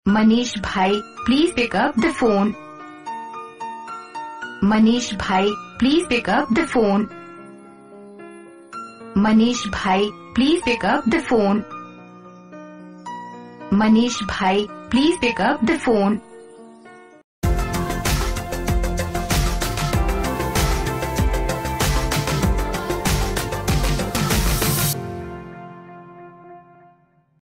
मनीष भाई, please pick up the phone. Manish भाई, please pick up the phone. Manish भाई, please pick up the phone. Manish भाई, please pick up the phone.